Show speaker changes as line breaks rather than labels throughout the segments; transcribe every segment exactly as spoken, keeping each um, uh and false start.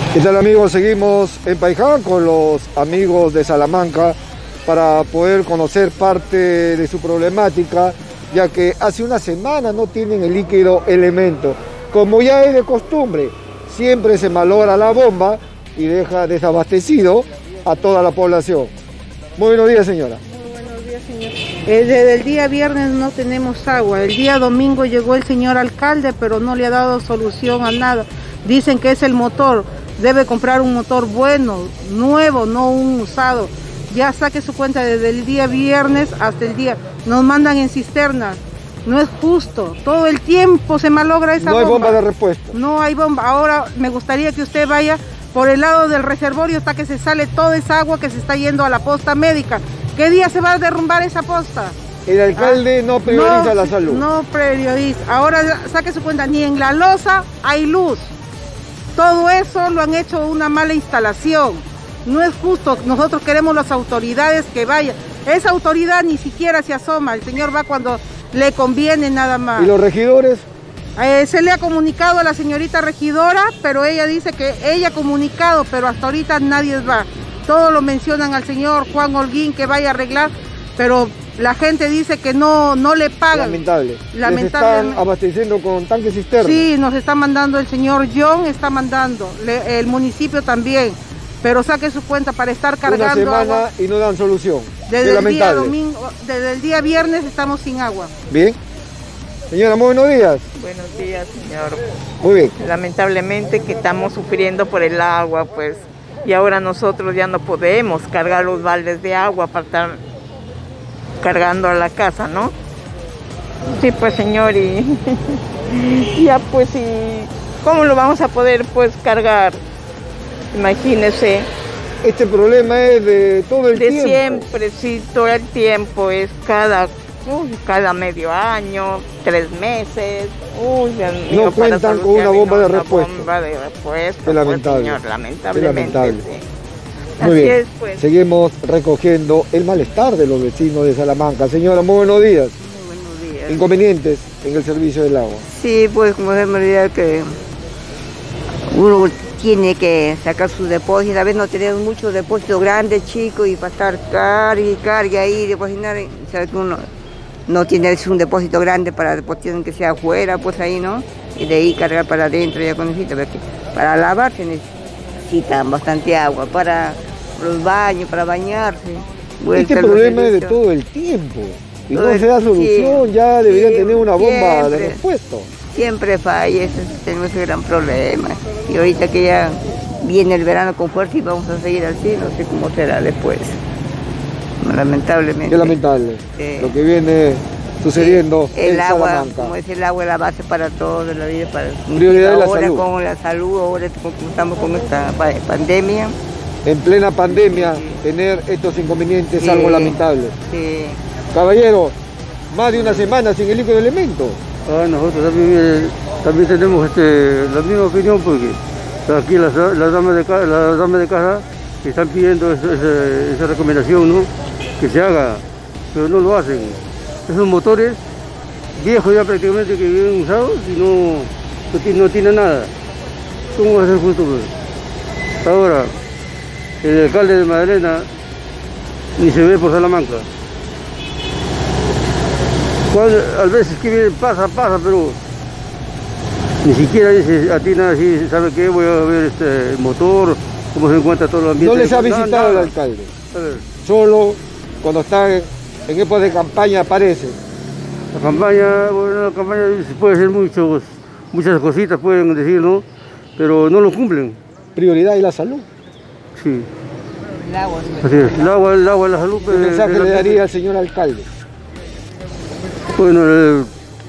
¿Qué tal, amigos? Seguimos en Paijá con los amigos de Salamanca para poder conocer parte de su problemática, ya que hace una semana no tienen el líquido elemento. Como ya es de costumbre, siempre se malogra la bomba y deja desabastecido a toda la población. Muy buenos días, señora.
Muy buenos días, señor. Eh, desde el día viernes no tenemos agua. El día domingo llegó el señor alcalde, pero no le ha dado solución a nada. Dicen que es el motor. Debe comprar un motor bueno, nuevo, no un usado. Ya saque su cuenta desde el día viernes hasta el día. Nos mandan en cisternas. No es justo. Todo el tiempo se malogra esa bomba.
No hay bomba de repuesto.
No hay bomba. Ahora me gustaría que usted vaya por el lado del reservorio hasta que se sale toda esa agua que se está yendo a la posta médica. ¿Qué día se va a derrumbar esa posta?
El alcalde ah, no prioriza
no,
la salud.
No prioriza. Ahora saque su cuenta, ni en la losa hay luz. Todo eso lo han hecho una mala instalación. No es justo. Nosotros queremos las autoridades que vayan. Esa autoridad ni siquiera se asoma. El señor va cuando le conviene nada más.
¿Y los regidores?
Eh, se le ha comunicado a la señorita regidora, pero ella dice que ella ha comunicado, pero hasta ahorita nadie va. Todos lo mencionan al señor Juan Holguín que vaya a arreglar, pero la gente dice que no, no le pagan.
Lamentable.
Lamentable.
Les están abasteciendo con tanques cisternas.
Sí, nos está mandando el señor John, está mandando, le, el municipio también, pero saque su cuenta para estar cargando
una semana
agua.
Y no dan solución.
Desde el día domingo, desde el día viernes estamos sin agua.
Bien. Señora, muy buenos días.
Buenos días, señor.
Muy bien.
Lamentablemente que estamos sufriendo por el agua, pues, y ahora nosotros ya no podemos cargar los baldes de agua para estar cargando a la casa, ¿no? Sí, pues, señor, y ya, pues, y ¿cómo lo vamos a poder, pues, cargar? Imagínese.
Este problema es de todo el
de
tiempo.
De siempre, sí, todo el tiempo, es cada... Uy, cada medio año, tres meses, uy, Dios mío,
no cuentan con una bomba de repuesto.
Bomba de repuesto,
Qué lamentable.
Pues, señor, lamentablemente.
lamentable.
Sí.
Muy
Así
bien,
es, pues.
Seguimos recogiendo el malestar de los vecinos de Salamanca. Señora, muy buenos días.
Muy buenos días.
Inconvenientes en el servicio del agua.
Sí, pues como se me olvida que uno tiene que sacar sus depósitos, a veces no tenemos muchos depósitos grandes, chicos, y para estar cargue y cargue ahí, depositar, sabe que uno no tiene un depósito grande para depositar que sea afuera, pues ahí, ¿no? Y de ahí cargar para adentro, ya con necesita, porque para lavar se necesita bastante agua, para los baños, para bañarse.
Este problema es de todo el tiempo, y todo no se da solución, sí, ya deberían sí, tener una bomba siempre, de repuesto.
Siempre falla, ese, tenemos ese gran problema, y ahorita que ya viene el verano con fuerza y vamos a seguir así, no sé cómo será después. Lamentablemente.
Qué lamentable
sí.
Lo que viene sucediendo
sí. el
en
agua,
Salamanca.
Como es el agua, es la base para todo de la vida, para
prioridad de la
ahora
salud.
Con la salud, ahora como estamos con esta pandemia.
En plena pandemia, sí. tener estos inconvenientes sí. es algo lamentable.
Sí.
Caballero, más de una semana sin el líquido de elemento.
Ah, nosotros también, eh, también tenemos este, la misma opinión, porque aquí las, las, damas, de, las damas de casa están pidiendo esa, esa, esa recomendación, ¿no? Que se haga, pero no lo hacen. Esos motores viejos ya prácticamente que vienen usados y no, no, no tienen nada. ¿Cómo va a ser justo? Pues? Ahora, el alcalde de Magdalena ni se ve por Salamanca. Cuando, a veces que viene, pasa, pasa, pero ni siquiera dice a ti nada, si sabe qué, voy a ver este, el motor, cómo se encuentra todo el ambiente.
No les ha visitado el alcalde. Solo cuando está en, en época de campaña aparece.
La campaña, bueno, la campaña puede ser muchos, muchas cositas, pueden decir, ¿no? Pero no lo cumplen.
Prioridad y la salud.
Sí.
El agua.
Así es, el agua, el agua, la salud.
¿Qué mensaje le daría al señor alcalde?
Bueno, eh,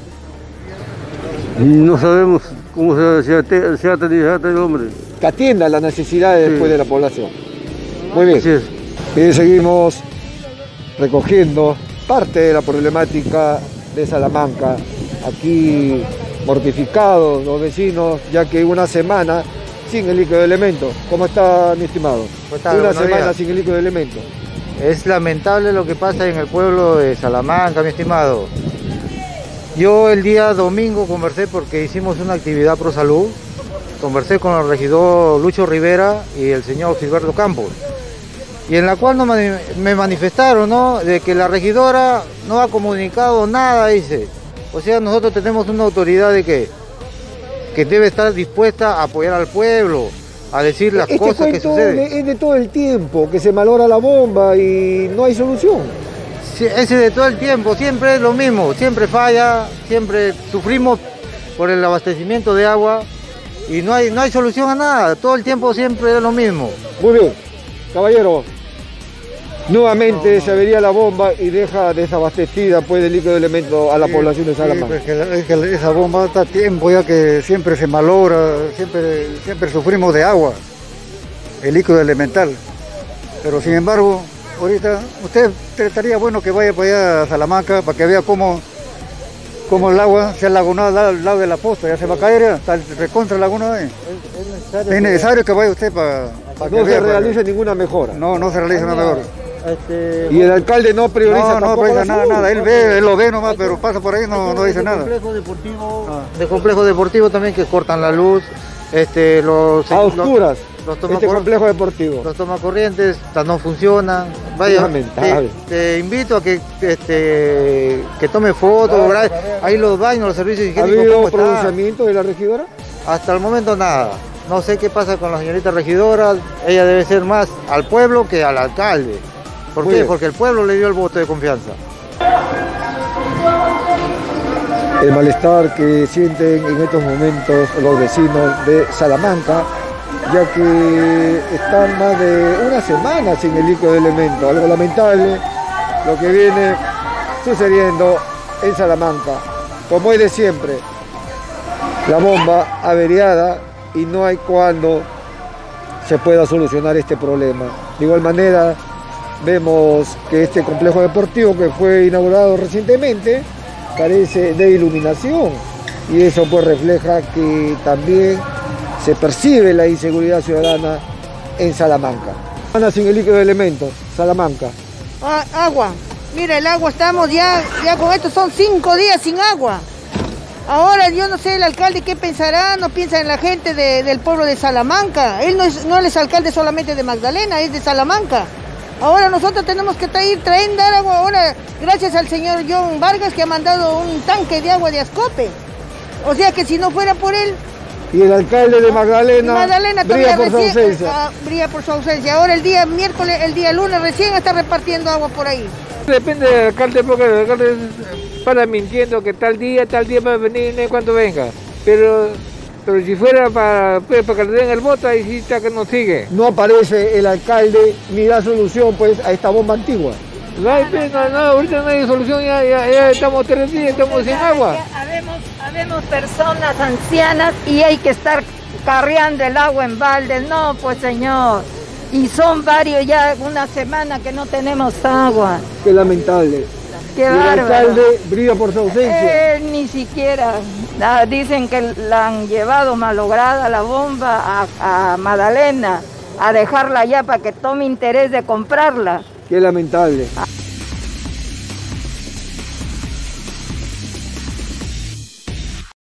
no sabemos cómo se, se, ate, se ata el hombre.
Que atienda las necesidades sí. después de la población. Muy bien.
Así es.
Y seguimos recogiendo parte de la problemática de Salamanca. Aquí mortificados los vecinos, ya que una semana sin el líquido de elemento. ¿Cómo está, mi estimado?
Tal,
una semana
días.
sin el líquido de elemento.
Es lamentable lo que pasa en el pueblo de Salamanca, mi estimado. Yo el día domingo conversé porque hicimos una actividad pro salud conversé con el regidor Lucho Rivera y el señor Gilberto Campos, y en la cual no me, me manifestaron, ¿no?, de que la regidora no ha comunicado nada, dice. O sea, nosotros tenemos una autoridad de que, que debe estar dispuesta a apoyar al pueblo, a decir las
este
cosas que suceden.
Es de, es de todo el tiempo, que se malogra la bomba y no hay solución.
Sí, ese de todo el tiempo, siempre es lo mismo, siempre falla, siempre sufrimos por el abastecimiento de agua y no hay, no hay solución a nada, todo el tiempo siempre es lo mismo.
Muy bien, caballero, nuevamente no, no. se avería la bomba y deja desabastecida pues, de líquido de elemento a la sí, población de Salamanca.
Sí, pues que, que esa bomba está tiempo ya que siempre se malogra, siempre, siempre sufrimos de agua, el líquido elemental, pero sin embargo, ahorita, usted estaría bueno que vaya para allá a Salamanca para que vea cómo, cómo el agua se ha lagunado al lado de la posta, ya se va a caer, hasta el recontra laguna. ¿eh? Es, es necesario, es necesario que, que vaya usted para, para
no
que
se
vea,
realice
para...
ninguna mejora.
No, no se realiza una mejora.
Este, y el alcalde no prioriza
no, no prioriza nada, nada, él ve, él lo ve nomás, pero pasa por ahí, no, no dice nada.
Complejo deportivo, ah. De complejo deportivo también que cortan la luz, este, los...
a oscuras.
Los
este complejo deportivo.
Los tomacorrientes no funcionan. Vaya, te, te invito a que este, que tome fotos, ah, ahí los baños, los servicios higiénicos.
¿Ha habido pronunciamiento de la regidora?
Hasta el momento nada. No sé qué pasa con la señorita regidora, ella debe ser más al pueblo que al alcalde. ¿Por Muy qué? Bien. Porque el pueblo le dio el voto de confianza.
El malestar que sienten en estos momentos los vecinos de Salamanca, ya que están más de una semana sin el líquido de elemento. Algo lamentable lo que viene sucediendo en Salamanca. Como es de siempre, la bomba averiada y no hay cuándo se pueda solucionar este problema. De igual manera, vemos que este complejo deportivo que fue inaugurado recientemente carece de iluminación y eso pues refleja que también se percibe la inseguridad ciudadana en Salamanca. Sin el líquido de elementos, Salamanca.
Ah, agua, mira el agua, estamos ya, ya con esto son cinco días sin agua. Ahora yo no sé el alcalde qué pensará, no piensa en la gente de, del pueblo de Salamanca. Él no es, no es alcalde solamente de Magdalena, es de Salamanca. Ahora nosotros tenemos que ir trayendo agua, ahora gracias al señor John Vargas que ha mandado un tanque de agua de Ascope. O sea que si no fuera por él...
Y el alcalde de Magdalena,
Magdalena
brilla por
recién,
su ausencia.
Uh, brilla por su ausencia. Ahora el día miércoles, el día lunes recién está repartiendo agua por ahí.
Depende del alcalde porque el alcalde para mintiendo que tal día, tal día va a venir y cuando venga. Pero... Pero si fuera para, pues, para que le den el voto, ahí sí está que nos sigue.
No aparece el alcalde ni da solución pues a esta bomba antigua.
No hay, no, no, ahorita no hay solución, ya, ya, ya estamos tres días, estamos sin agua.
Habemos, habemos personas ancianas y hay que estar carreando el agua en baldes. No, pues señor. Y son varios ya, una semana que no tenemos agua.
Qué lamentable.
Qué
y el
bárbaro.
alcalde brilla por su ausencia.
Él ni siquiera, ah, dicen que la han llevado malograda la bomba a, a Magdalena, a dejarla allá para que tome interés de comprarla.
Qué lamentable.